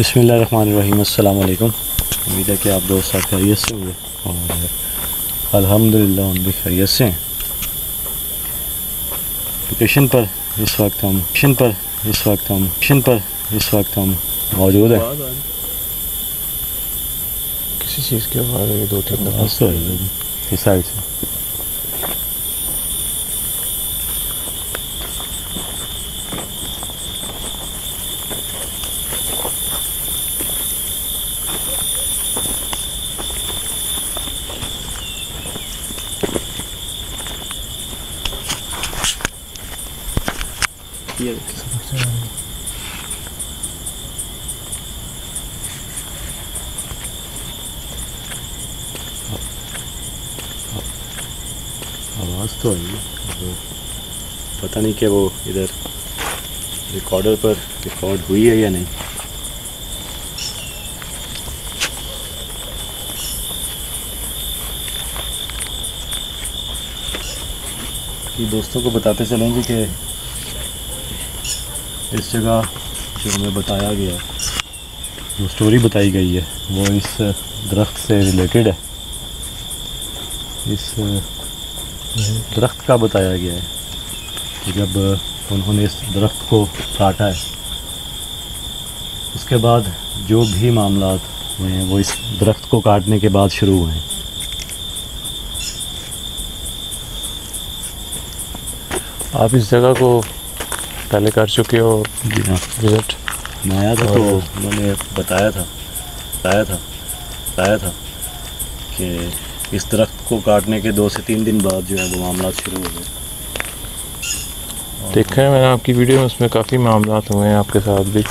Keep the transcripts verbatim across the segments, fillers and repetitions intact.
बिस्मिल्लाहिर्रहमानिर्रहीम। अस्सलाम वालेकुम। उम्मीद है कि आप दोस्त सब खैरियत से होंगे और अल्हम्दुलिल्लाह हम भी खैरियत से हैं। लोकेशन पर इस वक्त हम लोकेशन पर इस वक्त हम लोकेशन पर इस वक्त हम मौजूद हैं। किसी चीज़ की आवाज़ है दो तीन दफ़ा तो इस साइड से ये आवाज़ तो आई, पता नहीं कि वो इधर रिकॉर्डर पर रिकॉर्ड हुई है या नहीं। कि दोस्तों को बताते चलेंगे कि इस जगह जो हमें बताया गया, जो स्टोरी बताई गई है वो इस दरख्त से रिलेटेड है। इस दरख्त का बताया गया है कि जब उन्होंने इस दरख्त को काटा है उसके बाद जो भी मामलात हुए हैं वो इस दरख्त को काटने के बाद शुरू हुए हैं। आप इस जगह को पहले कर चुके हो जी हाँ, विज़िट? मैं आया था तो उन्होंने बताया था बताया था बताया था कि इस दरख्त को काटने के दो से तीन दिन बाद जो है वो मामला शुरू हो गए। देखा है मैंने आपकी वीडियो में, उसमें काफ़ी मामलात हुए हैं आपके साथ भी।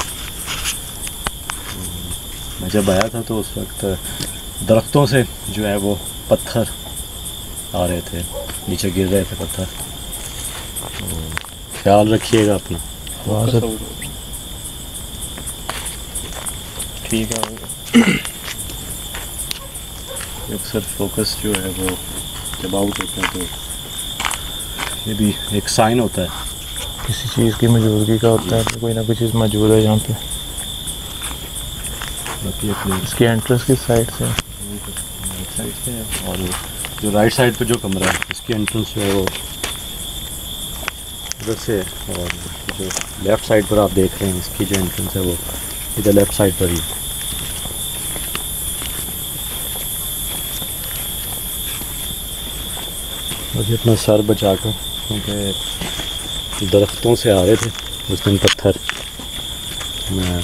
मैं जब आया था तो उस वक्त दरख्तों से जो है वो पत्थर आ रहे थे, नीचे गिर रहे थे पत्थर। तो ख्याल रखिएगा अपना। ठीक है। अक्सर फोकस जो है वो जब आउट होता है तो ये भी एक साइन होता है किसी चीज़ की मौजूदगी का होता है, कोई ना कोई चीज़ मौजूद है यहाँ पे। बाकी अपनी इसकी एंट्रेंस किस साइड से है? राइट साइड से है, और जो राइट साइड पे जो कमरा है इसकी एंट्रेंस जो है वो उधर से है, और जो लेफ़्ट साइड पर आप देख रहे हैं इसकी जो एंट्रेंस है वो इधर लेफ़्ट साइड पर ही है। मुझे अपना सर बचा कर, क्योंकि दरख्तों से आ रहे थे उस दिन पत्थर। मैं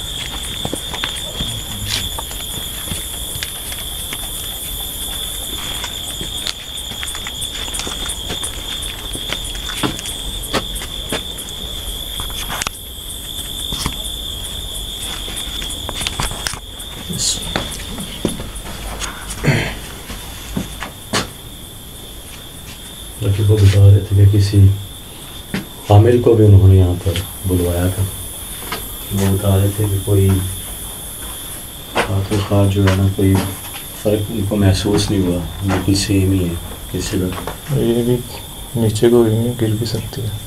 लड़की को बता रहे थे कि किसी आमिल को भी उन्होंने यहाँ पर बुलवाया था। वो बता रहे थे कि कोई आखिरकार जो है ना कोई फ़र्क उनको महसूस नहीं हुआ, बिल्कुल सेम ही है इस जगह। ये भी नीचे को भी गिर भी सकती है।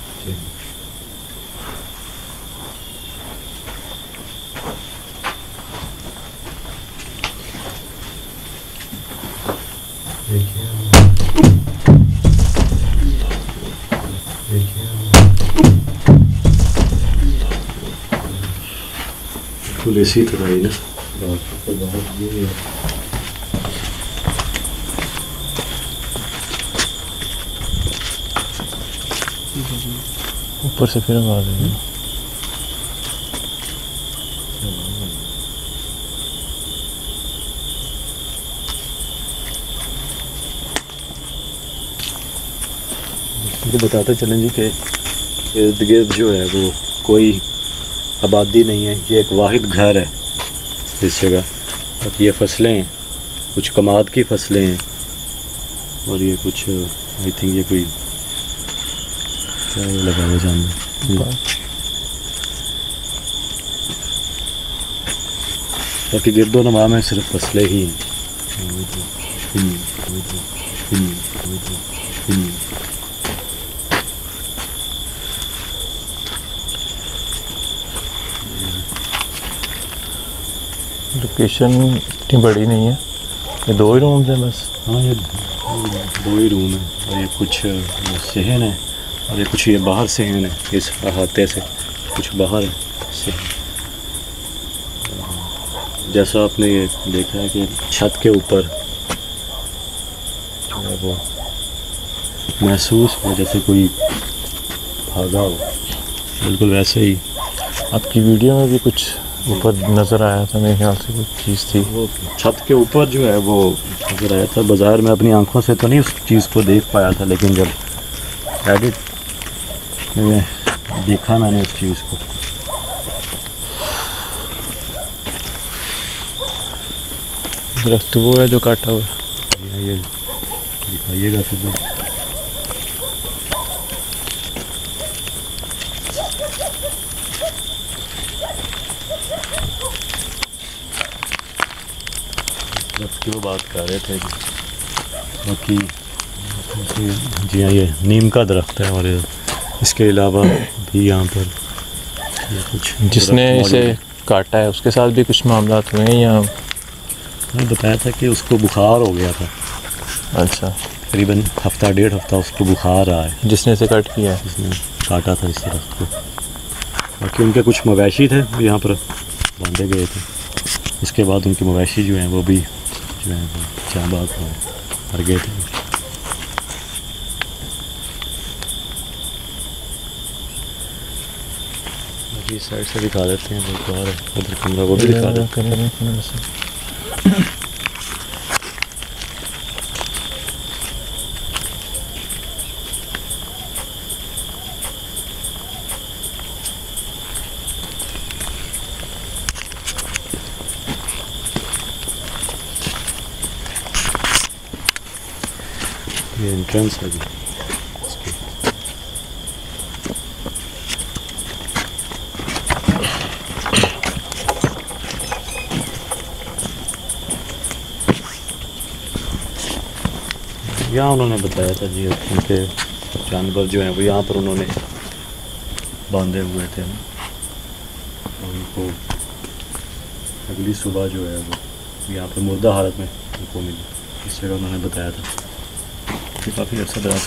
देखिए देखिए बिल्कुल इसी तरह ही ना बहुत ये है। ऊपर से फिर आवाज़ आई। तो बताते चलें जी कि इर्द गिर्द जो है वो कोई आबादी नहीं है, ये एक वाहिद घर है इस जगह। अब ये फसलें हैं, कुछ कमाद की फसलें हैं और ये कुछ आई थिंक ये कोई क्या लगा हुआ जानना। बाकी गिरदो नमा में सिर्फ फसलें ही हैं। लोकेशन इतनी बड़ी नहीं है, ये दो ही रूम्स हैं बस। हाँ ये दो ही रूम है और ये कुछ सहन है और ये कुछ ये बाहर सहन है, इस अहाते से कुछ बाहर है सहन। जैसा आपने ये देखा है कि छत के ऊपर जो है वो महसूस हो जैसे कोई भागा हो, बिल्कुल वैसे ही। आपकी वीडियो में भी कुछ ऊपर नज़र आया था, मेरे ख्याल से कुछ चीज़ थी। वो छत के ऊपर जो है वो नजर आया था। बाज़ार में अपनी आंखों से तो नहीं उस चीज़ को देख पाया था, लेकिन जब एडिट में देखा मैंने उस चीज़ को। दरख्त वो है जो काटा हुआ है। ये दिखाइएगा फिर। की वो बात कर रहे थे बाकी जी हाँ, ये नीम का दरख्त है और इसके अलावा भी यहाँ पर कुछ जिसने इसे काटा है उसके साथ भी कुछ मामला हुए हैं या? मैंने बताया था कि उसको बुखार हो गया था। अच्छा, करीबन हफ्ता डेढ़ हफ्ता उसको बुखार रहा है, जिसने इसे कट किया है, जिसने काटा था इस दरख्त को। बाकी उनके कुछ मवेशी थे वो यहाँ पर बांधे गए थे। इसके बाद उनके मवेशी जो हैं वो भी जो है वो जाबाज हो मर गए थे। बाकी इस साइड से दिखा देते हैं, वो बाहर है उधर कमरा, वो भी दिखा देते हैं। ये एंट्रेंस है जी इसकी। यहाँ उन्होंने बताया था जी उनके जानवर जो हैं वो यहाँ पर उन्होंने बांधे हुए थे ना, उनको अगली सुबह जो है वो यहाँ पर मुर्दा हालत में उनको मिली। इस जगह उन्होंने बताया था कि काफ़ी अर्सा दराज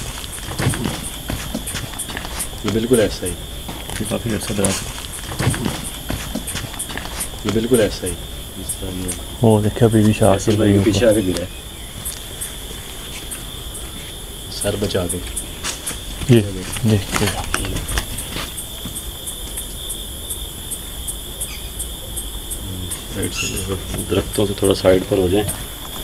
ये बिल्कुल ऐसा ही, ये काफ़ी अर्सा दराज ये बिल्कुल ऐसा ही जिस तरह ये वो देखिए अभी भी शाह से भाई पीछे आके गिरा है, सर बचा के। ये देखिए साइड से दरख्तों से थोड़ा साइड पर हो जाए।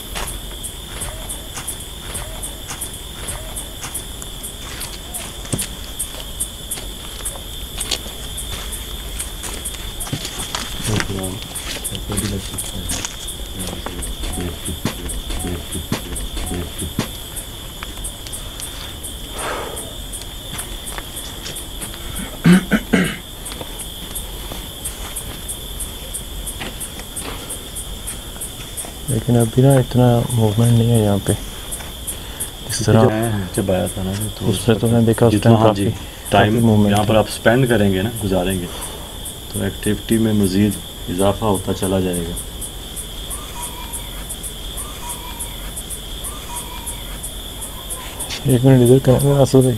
लेकिन अभी ना इतना मूवमेंट नहीं है यहाँ पे इस तरह। जब आया था ना तो उसमें तो मैंने देखा उस जितना टाइम हाँ जी टाइम मूवमेंट यहाँ पर आप स्पेंड करेंगे ना, गुजारेंगे, तो एक्टिविटी में मज़ीद इजाफा होता चला जाएगा। एक मिनट इधर करेंगे आसू भाई।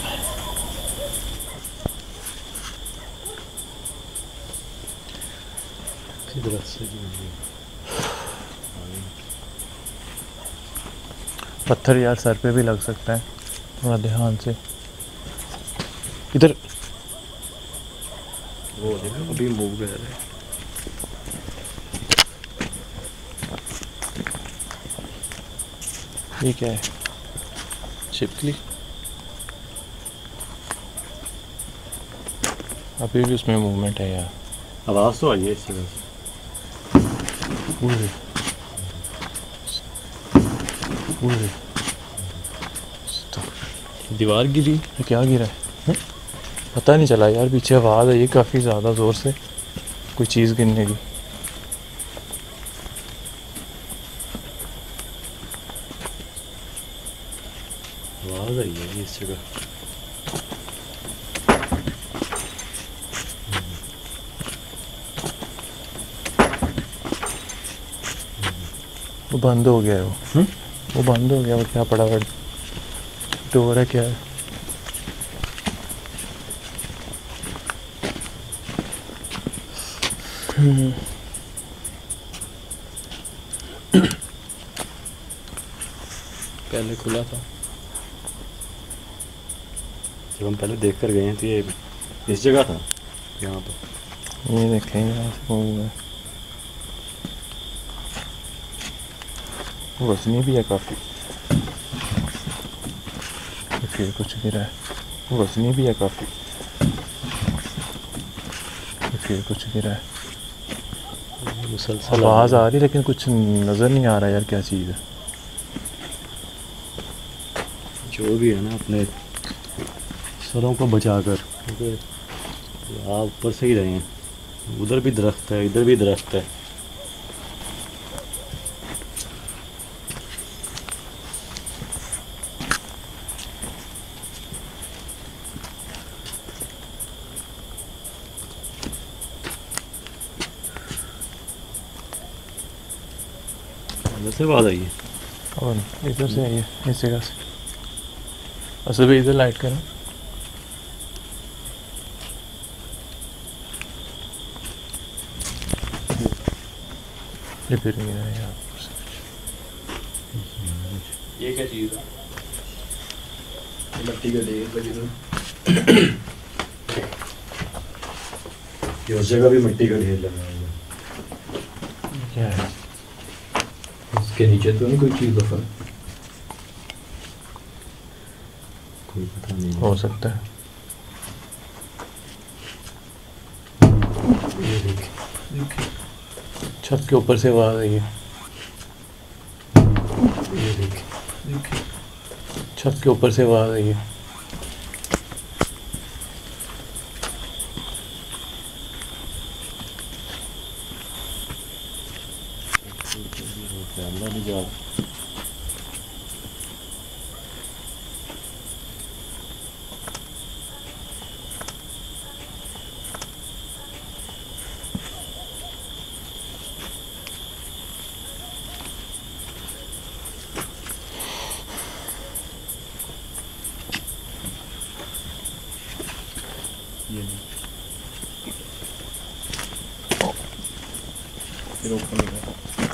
पत्थर यार सर पे भी लग सकता है, थोड़ा ध्यान से। इधर वो देखो अभी मूव कर रहा है। ये क्या है? छिपकली। अभी भी उसमें मूवमेंट है यार, आवाज़ तो आई है इस जगह से। दीवार गिरी है, क्या गिरा है? है पता नहीं चला यार, पीछे आवाज़ आई है काफ़ी ज़्यादा ज़ोर से, कोई चीज़ गिरने की। आवाज़ आई है इस जगह। वो बंद हो गया है वो हुँ? वो बंद हो गया वो क्या पड़ा हुआ डोर है क्या है? हम्म। पहले खुला था जब हम पहले देख कर गए हैं तो ये इस जगह था यहाँ पर। ये देखें यहाँ से मूवी में वजनी भी है काफ़ी। फिर कुछ गिरा है वजनी भी है काफ़ी। फिर कुछ गिरा है मुसलसल आवाज़ आ रही लेकिन कुछ नज़र नहीं आ रहा यार क्या चीज़ है। जो भी है ना अपने सरों को बचा कर क्योंकि आप ऊपर से ही रहे हैं। उधर भी दरख्त है इधर भी दरख्त है। इधर से आवाज़ आई है और इधर से आई है इस जगह से। असल में इधर लाइट करें ये फिर गिरा है यहाँ पर से। ये क्या चीज़ है? ये मिट्टी का ढेर लगी तो कि उस जगह भी मिट्टी का ढेर लगा हुआ है। क्या है? इसके नीचे तो नहीं कोई चीज़ दफन? कोई पता नहीं हो सकता है। ये देख छत के ऊपर से आवाज़ आई है। ये देख छत के ऊपर से आवाज़ आई है। कैमरा भी जा ये नहीं फिर ऊपर निकला।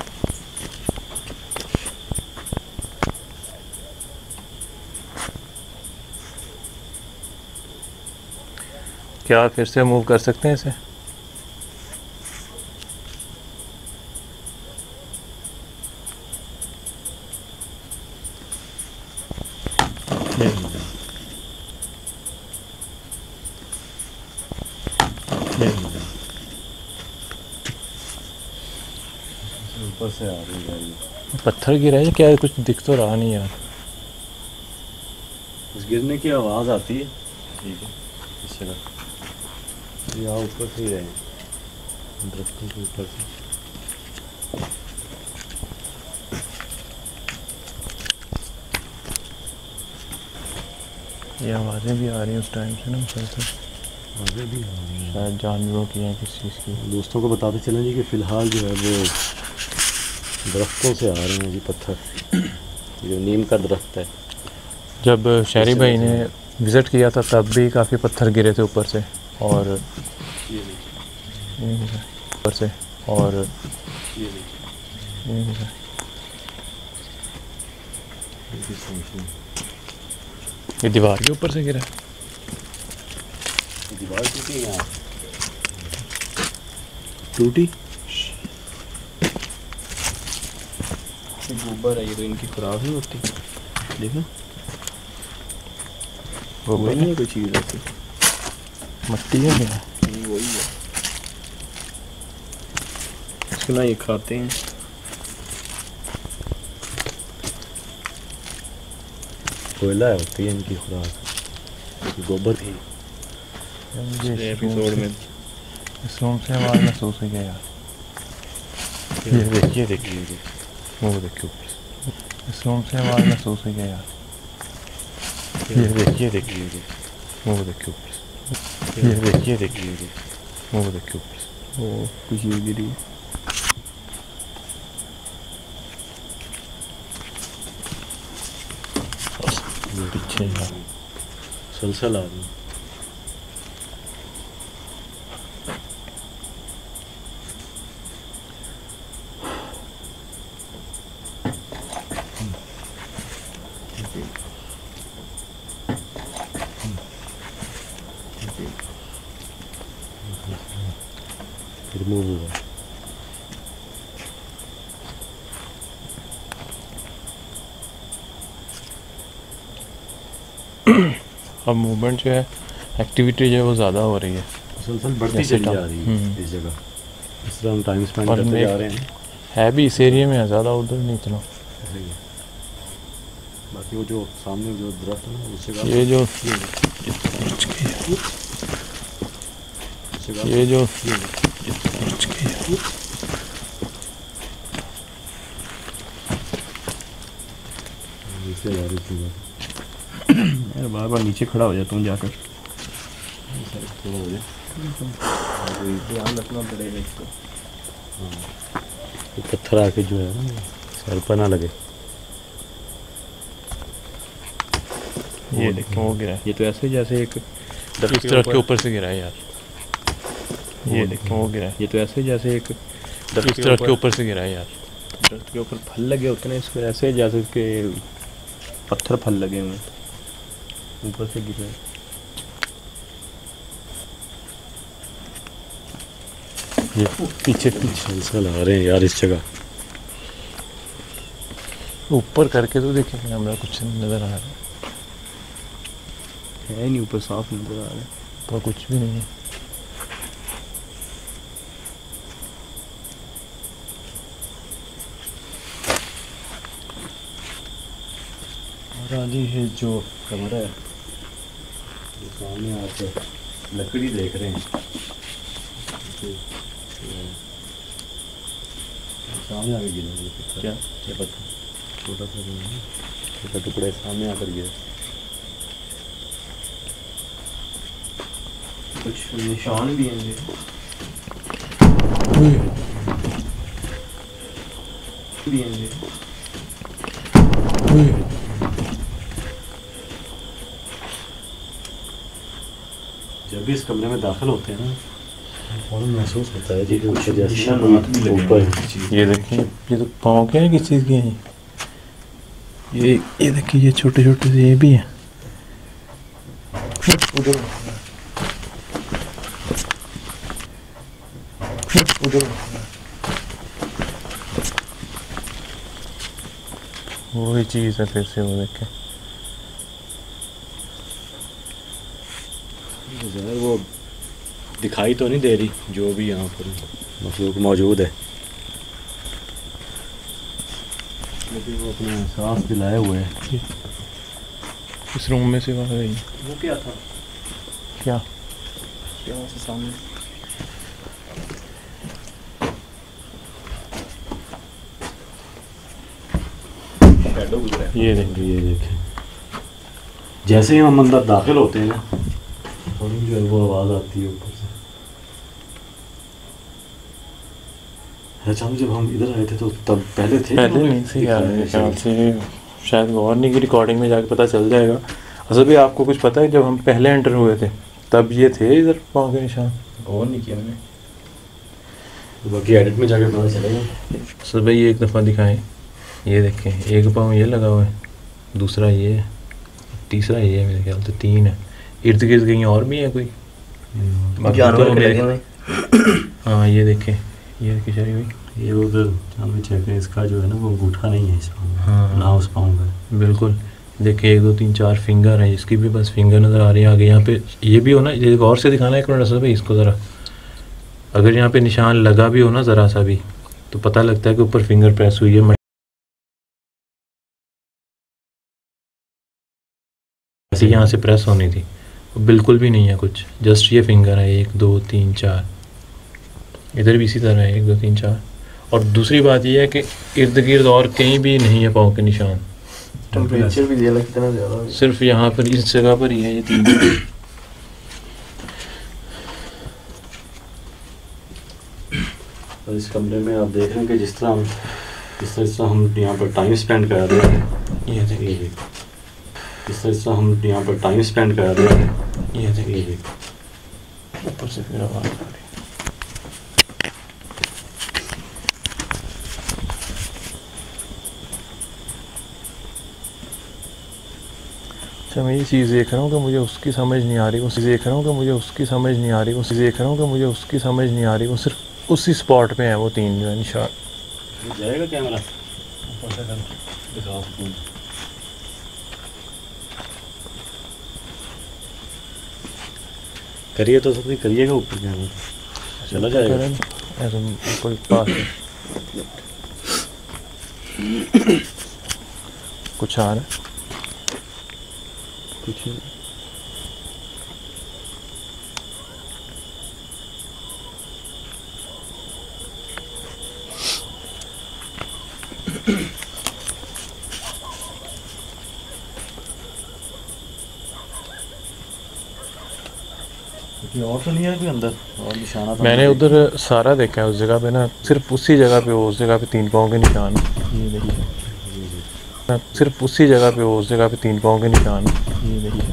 क्या फिर से मूव कर सकते हैं इसे? ऊपर से आ रही है ये। पत्थर गिरा है क्या? कुछ दिख तो रहा नहीं यार। उस गिरने की आवाज़ आती है। ठीक है इस जगह यहाँ ऊपर से ही रहे हैं दरख्तों के ऊपर से। ये आवाज़ें भी आ रही हैं उस टाइम से ना मुसलसल। आगे भी आ रही हैं शायद जानवरों की या किस चीज़ की। दोस्तों को बताते चलें जी कि फ़िलहाल जो है वो दरख्तों से आ रहे हैं जी पत्थर। जो नीम का दरख्त है जब शहरी भाई ने विज़िट किया था तब भी काफ़ी पत्थर गिरे थे ऊपर से और ये ये गिरा ऊपर से और ये ये गिरा। ये दीवार के ऊपर से गिरा। दीवार टूटी यहाँ टूटी। गोबर है ये तो इनकी खुराक नहीं होती। देखो वो वही नहीं है कोई चीज़ ऐसी। मट्टी है क्या? नहीं वही है। सुना ये खाते हैं। कोयला होती है इनकी खुराक गोबर थी। मुझे एपिसोड में इस रूम से आवाज़ महसूस हुई है यार। ये देख ये देख ये देख वो देखिए ऊपर से। इस रूम से आवाज़ महसूस हुई है यार। ये देख ये देख ये देख वो देखिए ऊपर से। ये देख ये देख ये देख वो देखिए ऊपर से। वो कुछ चीज़ गिरी। पीछे यार सलसल आ रही है। रिमूव हुआ। अब मूवमेंट जो है, एक्टिविटी जो है वो ज़्यादा हो रही है, मुसलसल बढ़ती जैसे चली टम- जा रही है हम्म। इस जगह। इस तरह हम टाइम स्पेंड और करते मैं- जा रहे हैं। है भी इस एरिया में है, ज़्यादा उधर नहीं इतना। ऐसे ही है। बाकी वो जो सामने जो दरख्त है ना उस जगह ये जो उस जगह ये जो इससे जा रही थी यार बार बार नीचे खड़ा हो जाता हूँ जाकर। थोड़ा हो जाए। ध्यान रखना पड़ेगा इसको। ये पत्थर आके जो है ना सर पर ना लगे। ये देखो वो गिरा है। ये तो ऐसे जैसे एक इस तरफ के ऊपर से गिरा है यार। ये देखो वो गिरा है। ये तो ऐसे जैसे एक इस तरफ के ऊपर से गिरा है यार। दरख्त के ऊपर फल लगे होते हैं, इसको ऐसे जैसे कि पत्थर फल लगे हुए हैं, ऊपर से गिरे। ये पीछे पीछे सलसल आ रहे हैं यार इस जगह। ऊपर करके तो देखिए कैमरा कुछ नज़र आ रहा है, है नहीं, ऊपर साफ नजर आ रहा है। पर कुछ भी नहीं है। और आगे ये जो कमरा है जो सामने आके लकड़ी देख रहे हैं। सामने आके गिरे क्या? क्या पता, छोटा सा छोटा टुकड़े सामने आकर गिरे। कुछ निशान भी हैं भी हैं। जब भी इस कमरे में दाखिल होते हैं ना फौरन महसूस होता है कि कुछ जैसे निशानात भी लगे ऊपर हैं। ये देखिए, ये तो पाँव क्या है, किस चीज़ के हैं ये? ये देखिए ये छोटे छोटे से ये भी हैं। उधर उधर वही चीज़ है फिर से, वो देखे। ज़ाहिर वो दिखाई तो नहीं दे रही जो भी यहाँ पर मखलूक मौजूद है, लेकिन वो अपना एहसास दिलाए हुए है। इस रूम में से वहाँ गई वो क्या था? क्या? यहाँ से सामने शैडो गुजरा है। ये देखिए, ये देखें, जैसे ही हम अंदर दाखिल होते हैं ना थोड़ी जो है वो आवाज़ आती है ऊपर से। अच्छा, जब हम इधर आए थे तो तब पहले थे पहले नहीं थे यार मेरे ख्याल से, शायद गौर नहीं की, रिकॉर्डिंग में जाके पता चल जाएगा। असल भी आपको कुछ पता है, जब हम पहले एंटर हुए थे तब ये थे इधर पाँव के निशान। और नहीं किया मैंने। तो बाकी एडिट में जाके पता चलेगा। असल भाई ये एक दफ़ा दिखाएं, ये देखें, एक पाँव ये लगा हुआ है, दूसरा ये है, तीसरा ये है, मेरे ख्याल से तीन है। इर्द गिर्द कहीं और भी है कोई? बाकी जानवर तो के मेरे- लगे हुए। हाँ ये देखें, ये किशारी हुई। ये उधर हमें चेक है, इसका जो है ना वो अंगूठा नहीं है इस पाँव में, हाँ ना उस पाँव का। बिल्कुल, देखिए एक दो तीन चार फिंगर है, इसकी भी बस फिंगर नज़र आ रही है आगे। यहाँ पे ये भी हो ना, ये गौर से दिखाना एक मिनट असल भाई इसको ज़रा। अगर यहाँ पे निशान लगा भी हो ना ज़रा सा भी, तो पता लगता है कि ऊपर फिंगर प्रेस हुई है। ऐसे यहाँ से प्रेस होनी थी, बिल्कुल भी नहीं है कुछ, जस्ट ये फिंगर है, एक दो तीन चार। इधर भी इसी तरह है, एक दो तीन चार। और दूसरी बात ये है कि इर्द गिर्द और कहीं भी नहीं है पाँव के निशान, टेम्परेचर भी दिया कितना ज़्यादा है। सिर्फ यहाँ पर इस जगह पर ही है ये तीन। और इस कमरे में आप देख रहे हैं कि जिस तरह हम जिस तरह से हम यहाँ पर टाइम स्पेंड कर रहे हैं, ये देखिए, ये इस तरह से हम यहाँ पर टाइम स्पेंड कर रहे हैं। ये देखिए ये ऊपर से फिर आवाज़ आ रही। अच्छा मैं ये चीज़ देख रहा हूँ कि मुझे उसकी समझ नहीं आ रही, उसी देख रहा हूँ कि मुझे उसकी समझ नहीं आ रही, उसी देख रहा हूँ कि मुझे उसकी समझ नहीं आ रही। वो सिर्फ उसी स्पॉट पे है वो तीन जो है निशान। जाएगा कैमरा करिए तो सबसे करिएगा ऊपर कैमरा चला जाएगा। ऐसे कोई पास है। कुछ आ रहा है कुछ नहीं। और तो नहीं है कोई अंदर और निशाना तो मैंने उधर सारा देखा है उस जगह पे ना, सिर्फ उसी जगह पे उस जगह पे तीन पाँव के निशान है। ये देखिए सिर्फ उसी जगह पे उस जगह पे तीन पाँव के निशान है। ये देखिए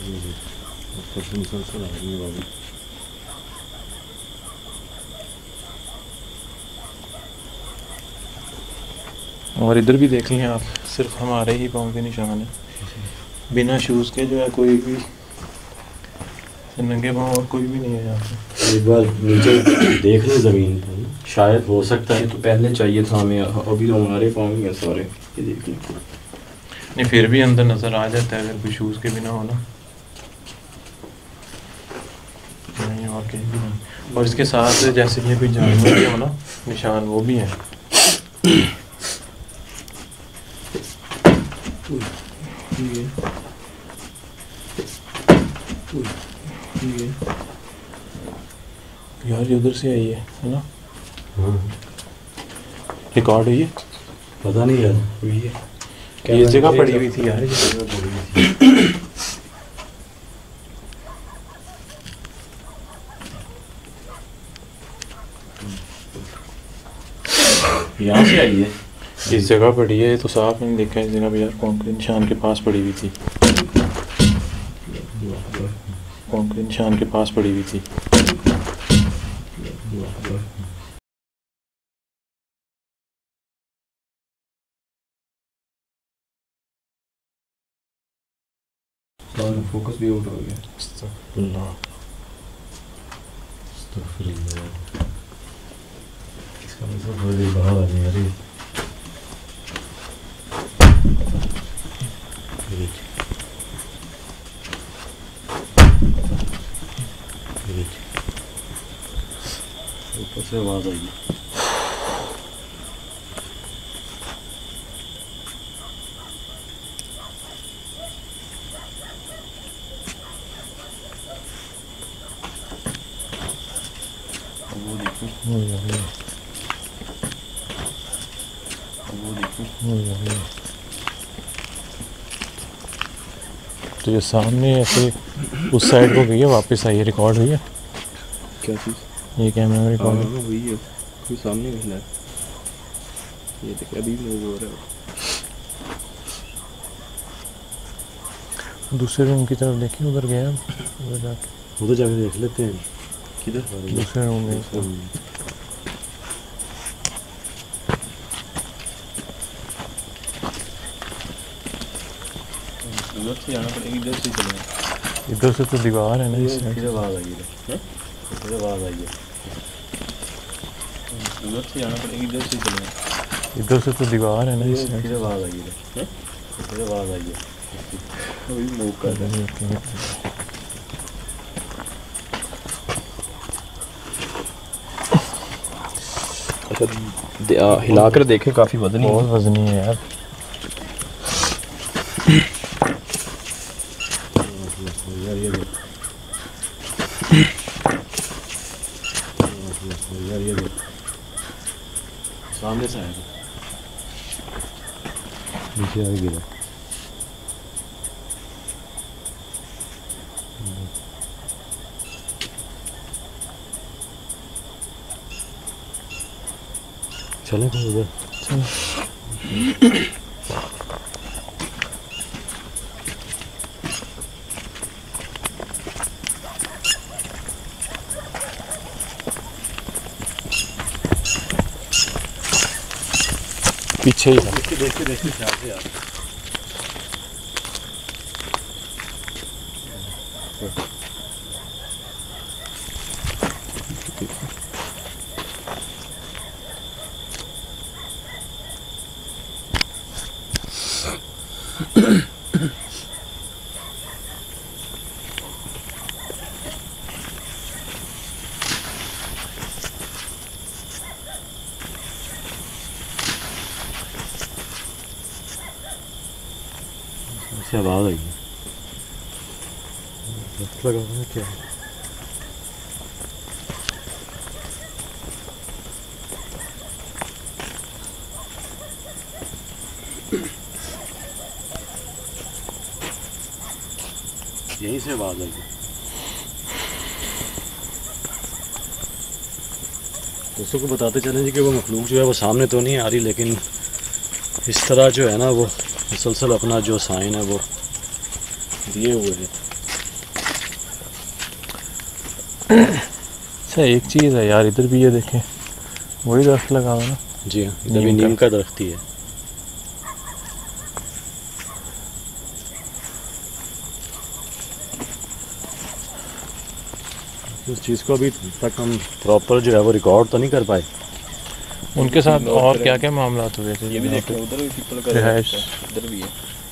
और इधर भी देख लें आप, सिर्फ हमारे ही पाँव के निशान है, बिना शूज़ के जो है कोई भी नंगे पाँव और कोई भी नहीं है यहाँ पे। एक बार नीचे देख लें ज़मीन पर, शायद हो सकता ये है। तो पहले चाहिए था हमें, अभी तो हमारे पाँव ही हैं सारे। ये देख लें। नहीं फिर भी अंदर नज़र आ जाता है अगर कोई शूज़ के बिना हो ना। नहीं और कहीं भी नहीं। और इसके साथ जैसे ये कोई जानवर भी हो ना निशान, वो भी है। यार ये उधर से आई है है ना? रिकॉर्ड हुई है? पता नहीं यार हुई है। ये जगह पड़ी हुई थी यार, ये जगह पड़ी हुई थी। यहाँ से आई है। इस जगह पड़ी है तो साफ मैंने देखा है इस जगह पे यार, पाँव के निशान के पास पड़ी हुई थी। पाँव के निशान के पास पड़ी हुई थी। फोकस भी आउट हो गया। अस्तगफुरुल्लाह। इसका मतलब थोड़ी बाहर आ रही है। ऊपर से आवाज़ आई। वो देखो, हो गया, हो गया, वो देखो। हो गया, हो गया। तो ये सामने ऐसे उस साइड को गई है, वापस आई है, रिकॉर्ड हुई है। क्या चीज़? ये कैमरा में रिकॉर्ड है। हाँ वही है, कोई सामने मिला है। ये देखिए अभी मूव हो रहा है। दूसरे रूम की तरफ देखिए, उधर गया उधर जाके उधर जाके देख लेते हैं। किधर? दूसरे रूम में। उधर से जाना पड़ेगा, इधर से चलेंगे। इधर से तो दीवार है ना इस साइड। किधर आवाज़ आई है? किधर आवाज़ आई है? उधर से जाना पड़ेगा, इधर से चलेंगे। इधर से तो दीवार है ना इस साइड। किधर आवाज़ आई है? किधर आवाज़ आई है? अभी मूव कर रहा है। अच्छा हिला कर देखें, काफ़ी वजनी है। बहुत वजनी है यार। यार ये देख, यार ये देख, सामने से आएगा, नीचे आ गिरा। चले फिर उधर। पीछे ही था। देखते देखते देखते ख्याल से यार से आवाज़ आई है। दस्त लगा हुआ है क्या? यहीं से आवाज़ आई है। दोस्तों को बताते चलें जी कि वो मखलूक जो है वो सामने तो नहीं आ रही, लेकिन इस तरह जो है ना वो मुसलसल अपना जो साइन है वो दिए हुए हैं। अच्छा एक चीज़ है यार, इधर भी ये देखें, वही दरख्त लगा हुआ ना। जी हाँ, इधर भी नीम का दरख्त ही है। उस चीज़ को अभी तक हम प्रॉपर जो है वो रिकॉर्ड तो नहीं कर पाए। उनके साथ और क्या क्या मामला हुए थे? ये भी देखो, उधर भी पीपल का रिहाइश इधर भी है।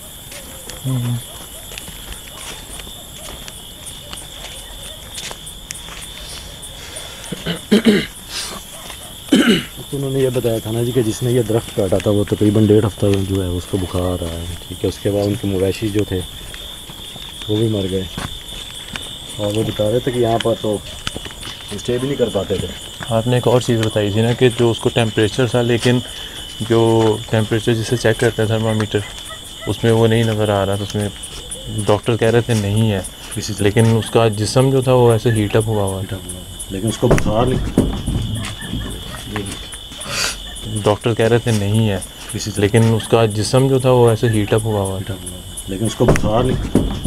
तो उन्होंने ये बताया था ना जी कि जिसने ये दरख्त काटा था वो तकरीबन डेढ़ हफ्ता जो है उसको बुखार आया है, ठीक है। उसके बाद उनके मवेशी जो थे वो भी मर गए, और वो बता रहे थे कि यहाँ पर तो स्टे भी नहीं कर पाते थे। आपने एक और चीज़ बताई थी ना कि जो उसको टेम्परेचर था, लेकिन जो टेम्परेचर जिसे चेक करते हैं थर्मामीटर, उसमें वो नहीं नज़र आ रहा था। उसमें डॉक्टर कह रहे थे नहीं है, लेकिन उसका जिस्म जो था वो ऐसे हीटअप हुआ हुआ था, लेकिन उसको बुखार नहीं। डॉक्टर कह रहे थे नहीं है, लेकिन उसका जिस्म जो था वो ऐसे हीटअप हुआ हुआ था, लेकिन उसको बुखार नहीं।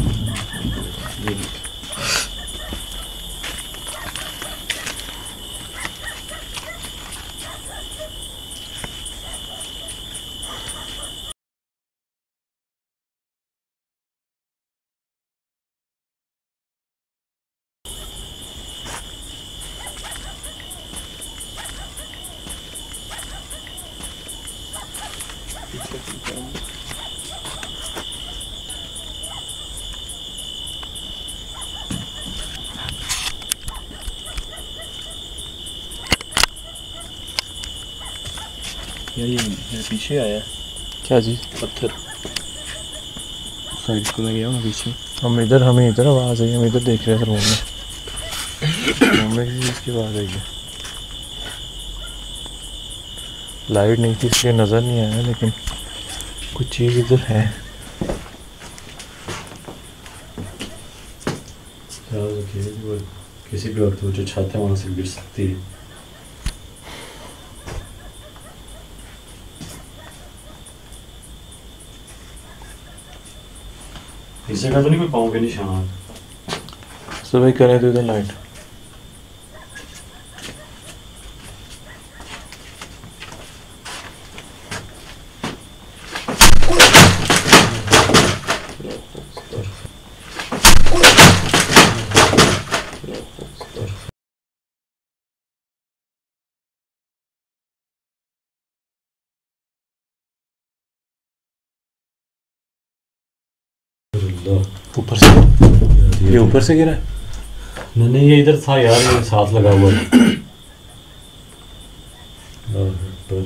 यार ये मेरे पीछे आया क्या चीज़? पत्थर। साइड को मैं गया हूँ पीछे। हम इधर हमें इधर आवाज़ आई, हम इधर देख रहे थे रूम में, रूम में किसी चीज़ की आवाज़ आई है। लाइट नहीं थी इसलिए नज़र नहीं आया, लेकिन कुछ चीज़ इधर है। किसी भी वक्त वो जो छत है वहाँ से गिर सकती है। इस जगह तो नहीं कोई पाँव के निशान? सुबह करें तो इधर लाइट ऊपर से, ये ऊपर से गिरा है? नहीं नहीं, ये इधर था यार, ये साथ लगा हुआ है। पर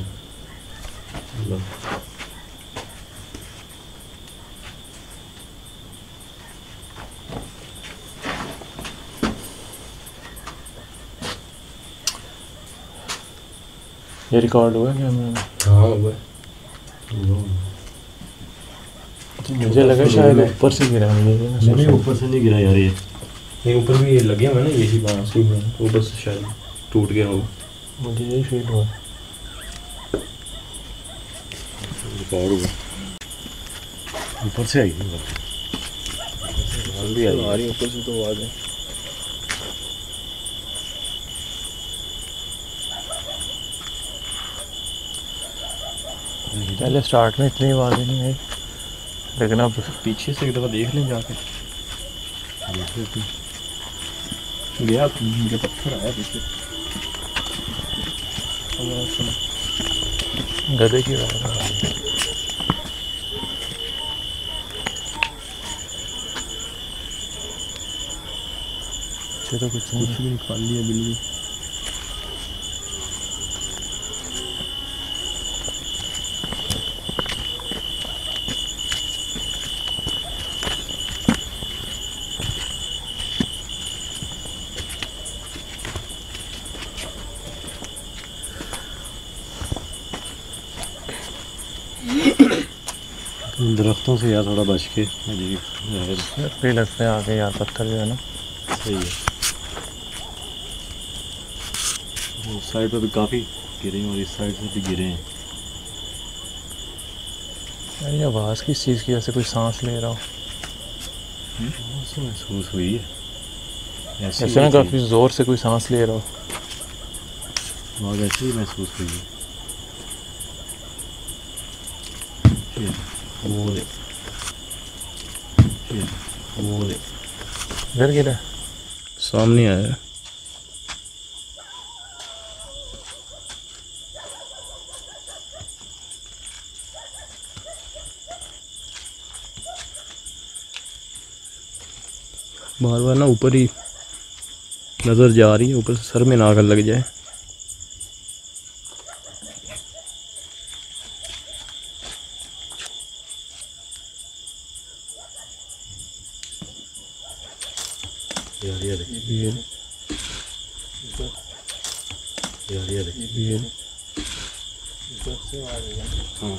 ये रिकॉर्ड हुआ क्या मैंने? हाँ हुआ। मुझे लगा शायद ऊपर से गिरा है। ये नहीं, ऊपर से नहीं गिरा यार, ये ये ऊपर भी लगे हुए ना, यही बांस भी हुए, वो बस शायद टूट गया हो। मुझे यही फील हुआ। रिकॉर्ड हुआ ऊपर से आई थी, भी आई आ रही ऊपर से तो आवाज़ है। पहले स्टार्ट में इतनी आवाज़ें नहीं आई, लेकिन अब पीछे से एक दफ़ा देख लें जाके। गया मुझे पत्थर आया पीछे। गधे की आवाज़ आ रही है। तो कुछ कुछ भी निकाल लिया बिल्ली। दरख्तों से यार थोड़ा बच के अजीब भी लगते हैं आगे यार, पत्थर जो है ना। सही है। उस साइड पे भी काफ़ी गिरे हैं और इस साइड से भी गिरे हैं। यार ये आवाज़ किस चीज़ की, ऐसे कोई सांस ले रहा हो ऐसे महसूस हुई है, ऐसे ऐसे ना काफ़ी ज़ोर से कोई सांस ले रहा हो। आवाज़ ऐसे ही महसूस हुई है। ये, वो दे, ये, वो दे। घर गिरा सामने आया। बार बार ना ऊपर ही नज़र जा रही है, ऊपर से सर में ना आकर लग जाए। यार ये देखिए, ये यार ये देखिए। ये हाँ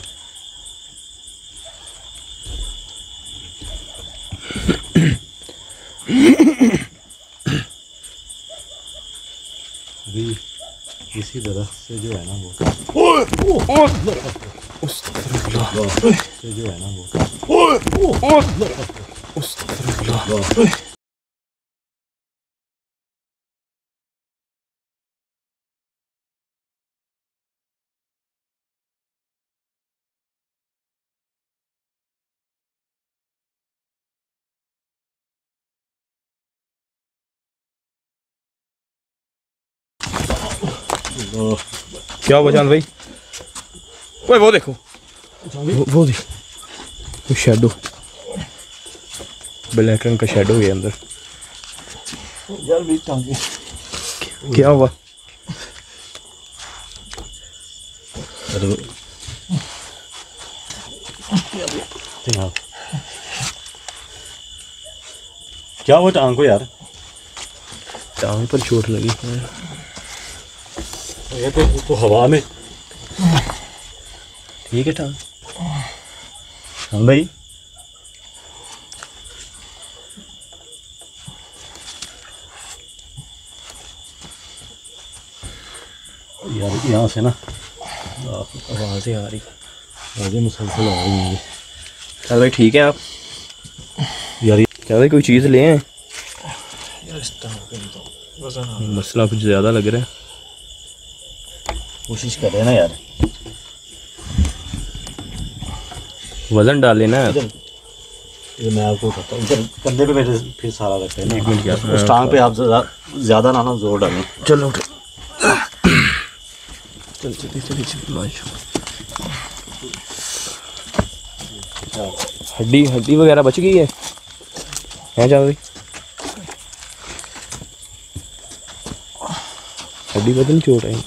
अभी इसी दरख्त से जो है ना वो से जो है ना वो क्या हुआ जान भाई? ओए वो देखो, वो, वो देखो, वो शैडो, ब्लैक रंग का शैडो है अंदर। यार भी टांगे क्या हुआ? क्या हुआ टांग को यार? टांग पर चोट लगी है। ये तो, तो हवा में ठीक है टांग। हाँ भाई यार यहाँ से ना आवाज़ें आ रही, आवाज़ें मुसलसल आ रही हैं। चल भाई ठीक है आप यार ये क्या भाई कोई चीज़ ले आए? यार इस टांग पे नहीं तो वजन आ रहा। मसला कुछ ज़्यादा लग रहा है। कोशिश कर रहे हैं ना यार, वजन डाले ना। इधर इधर मैं आपको बताता हूँ, इधर कंधे पे मेरे फिर सारा लगता है ना। एक मिनट क्या उस टांग पे आप ज़्यादा ना ना जोर डालें। चलो चल चलिए चलिए चलिए माशा। हड्डी हड्डी वगैरह बच गई है हैं जा भाई? हड्डी बदल चोट आई।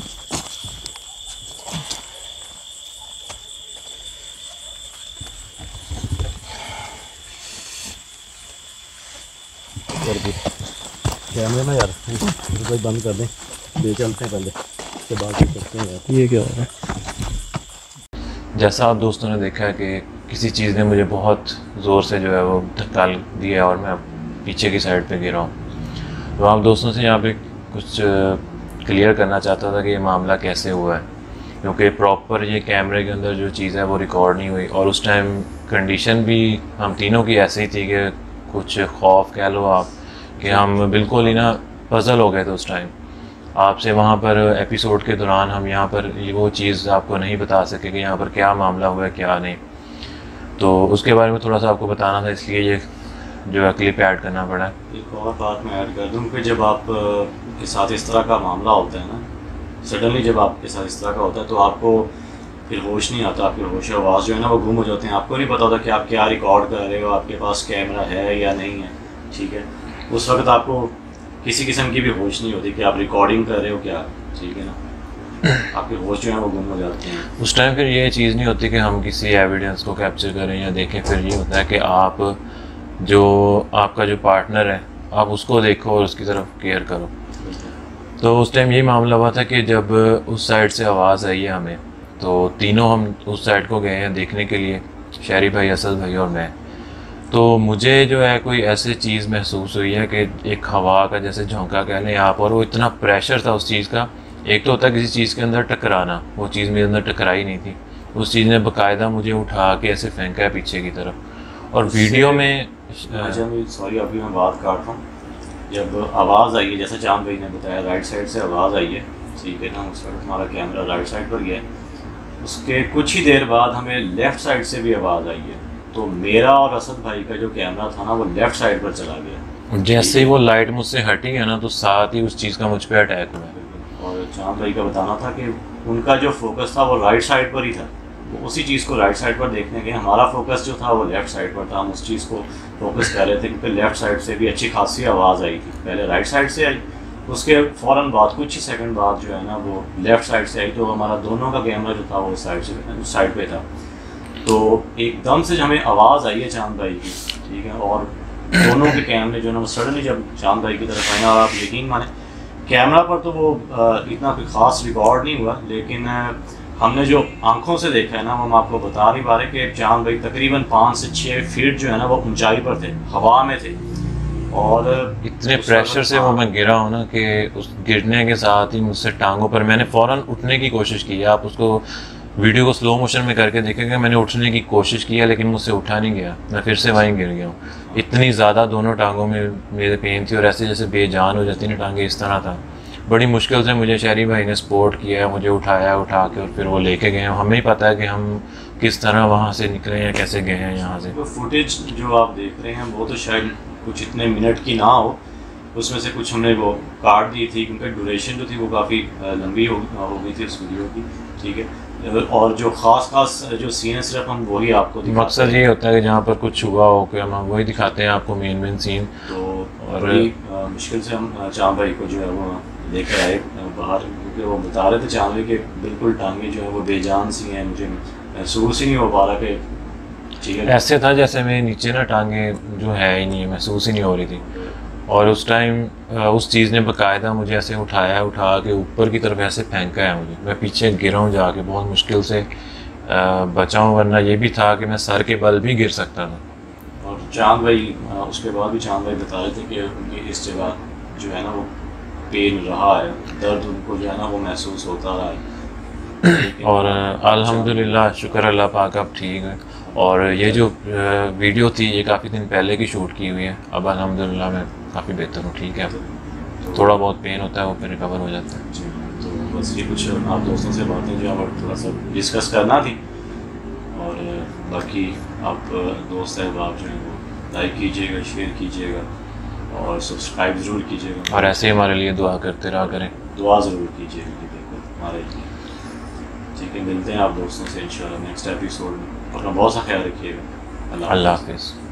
कैमरे ना यार कोई बंद कर दें, ले चलते हैं पहले, उसके बाद करते हैं यार। ये क्या हो रहा है? जैसा आप दोस्तों ने देखा कि किसी चीज़ ने मुझे बहुत ज़ोर से जो है वो धक्का दिया और मैं पीछे की साइड पे गिरा हूँ। तो आप दोस्तों से यहाँ पे कुछ क्लियर करना चाहता था कि ये मामला कैसे हुआ है, क्योंकि प्रॉपर ये कैमरे के अंदर जो चीज़ है वो रिकॉर्ड नहीं हुई और उस टाइम कंडीशन भी हम तीनों की ऐसी ही थी कि कुछ खौफ कह लो आप, कि हम बिल्कुल ही ना पजल हो गए थे उस टाइम। आपसे वहाँ पर एपिसोड के दौरान हम यहाँ पर ये वो चीज़ आपको नहीं बता सके कि यहाँ पर क्या मामला हुआ है क्या नहीं, तो उसके बारे में थोड़ा सा आपको बताना था, इसलिए ये जो है क्लिप ऐड करना पड़ा है। एक और बात मैं ऐड कर दूँ कि जब आप के साथ इस तरह का मामला होता है ना, सडनली जब आपके साथ इस तरह का होता है तो आपको फिर होश नहीं आता, आपके होश आवाज़ जो है ना वो गुम हो जाते हैं, आपको नहीं पता होता कि आप क्या रिकॉर्ड कर रहे हो, आपके पास कैमरा है या नहीं है, ठीक है। उस वक्त आपको किसी किस्म की भी होश नहीं होती कि आप रिकॉर्डिंग कर रहे हो क्या, ठीक है ना, आपके होश जो है वो गुम हो जाते हैं। उस टाइम फिर ये चीज़ नहीं होती कि हम किसी एविडेंस को कैप्चर करें या देखें, फिर ये होता है कि आप जो आपका जो पार्टनर है आप उसको देखो और उसकी तरफ केयर करो। तो उस टाइम ये मामला हुआ था कि जब उस साइड से आवाज़ आई है हमें, तो तीनों हम उस साइड को गए हैं देखने के लिए, शहरी भाई, असद भाई और मैं। तो मुझे जो है कोई ऐसी चीज़ महसूस हुई है कि एक हवा का जैसे झोंका कह लें आप, और वो इतना प्रेशर था उस चीज़ का। एक तो होता है किसी चीज़ के अंदर टकराना, वो चीज़ मेरे अंदर टकराई नहीं थी, उस चीज़ ने बाकायदा मुझे उठा के ऐसे फेंका है पीछे की तरफ। और वीडियो में अच्छा, सॉरी अभी मैं बात काट रहा हूँ, जब आवाज़ आई है जैसे चांद भाई ने बताया राइट साइड से आवाज़ आई है, ठीक है ना, उस वक्त हमारा कैमरा राइट साइड पर गया, उसके कुछ ही देर बाद हमें लेफ़्ट साइड से भी आवाज़ आई है, तो मेरा और असद भाई का जो कैमरा था ना वो लेफ़्ट साइड पर चला गया। जैसे ही वो लाइट मुझसे हटी है ना, तो साथ ही उस चीज़ का मुझ पर अटैक हुआ। और चांद भाई का बताना था कि उनका जो फोकस था वो राइट साइड पर ही था, वो उसी चीज़ को राइट साइड पर देखने के, हमारा फोकस जो था वो लेफ़्ट साइड पर था, हम उस चीज़ को फोकस कर रहे थे क्योंकि लेफ़्ट साइड से भी अच्छी खासी आवाज़ आई थी, पहले राइट साइड से आई, उसके फ़ौरन बाद कुछ ही सेकंड बाद जो है ना वो लेफ़्ट साइड से आई, तो हमारा दोनों का कैमरा जो था वो उस साइड से उस साइड पे था। तो एकदम से हमें आवाज़ आई है चांद भाई की, ठीक है, और दोनों के कैमरे जो है ना वो सडनली जब चांद भाई की तरफ आए ना, और आप यकीन माने कैमरा पर तो वो इतना कोई ख़ास रिकॉर्ड नहीं हुआ, लेकिन हमने जो आंखों से देखा है ना, हम आपको बता नहीं पा रहे कि चांद भाई तकरीबन पाँच से छः फीट जो है ना वो ऊंचाई पर थे, हवा में थे, और इतने प्रेशर से वो मैं गिरा हूँ ना कि उस गिरने के साथ ही मुझसे टांगों पर, मैंने फ़ौरन उठने की कोशिश की है, आप उसको वीडियो को स्लो मोशन में करके देखेंगे, मैंने उठने की कोशिश की है लेकिन मुझसे उठा नहीं गया, मैं फिर से वहीं गिर गया हूँ। इतनी ज़्यादा दोनों टांगों में मेरे पेन थी और ऐसे जैसे बेजान हो जाती ना टांगें, इस तरह था। बड़ी मुश्किल से मुझे शहरी भाई ने सपोर्ट किया, मुझे उठाया, उठा के और फिर वो लेके गए। हमें ही पता है कि हम किस तरह वहाँ से निकले हैं, कैसे गए हैं यहाँ से। तो फुटेज जो आप देख रहे हैं वो तो शायद कुछ इतने मिनट की ना हो, उसमें से कुछ हमने वो काट दी थी क्योंकि ड्यूरेशन जो थी वो काफ़ी लंबी हो हो गई थी उस वीडियो की, ठीक है, और जो ख़ास ख़ास जो सीन सिर्फ हम वही आपको दिखाते हैं। मकसद ये होता है कि जहाँ पर कुछ हुआ हो कि हम वही दिखाते हैं आपको, मेन मेन सीन। तो और मुश्किल से हम चांद भाई को जो है वो लेकर आए बाहर, क्योंकि वो बता रहे थे चांद भाई कि बिल्कुल टांगे जो है वो बेजान सी हैं, मुझे महसूस ही नहीं हो पा रहा कि ठीक है, ऐसे था जैसे मेरे नीचे ना टांगे जो है ही नहीं, महसूस ही नहीं हो रही थी। और उस टाइम उस चीज़ ने बाकायदा मुझे ऐसे उठाया, उठा के ऊपर की तरफ ऐसे फेंका है मुझे, मैं पीछे गिरा हूँ जाके, बहुत मुश्किल से बचा हूँ, वरना ये भी था कि मैं सर के बल भी गिर सकता था। और चांद भाई उसके बाद भी चांद भाई बता रहे थे कि उनकी इस जगह जो है ना वो पेन रहा है, दर्द उनको जो है ना वो महसूस होता रहा है। और अल्हम्दुलिल्लाह, शुक्र अल्लाह पाक, अब ठीक है। और ये जो वीडियो थी ये काफ़ी दिन पहले की शूट की हुई है, अब अल्हम्दुलिल्लाह मैं काफ़ी बेहतर हूँ, ठीक है। तो थोड़ा बहुत पेन होता है वो फिर रिकवर हो जाता है। जी, तो बस ये कुछ आप दोस्तों से बातें जो है थोड़ा सा डिस्कस करना थी, और बाकी आप दोस्त अहबाब जो हैं वो लाइक कीजिएगा, शेयर कीजिएगा और सब्सक्राइब ज़रूर कीजिएगा, और ऐसे ही हमारे लिए दुआ करते रहा करें, दुआ ज़रूर कीजिएगा बिल्कुल हमारे लिए, ठीक है। मिलते हैं आप दोस्तों से इंशाल्लाह नेक्स्ट एपिसोड में, अपना बहुत सा ख्याल रखिएगा। अल्लाह हाफ़िज़।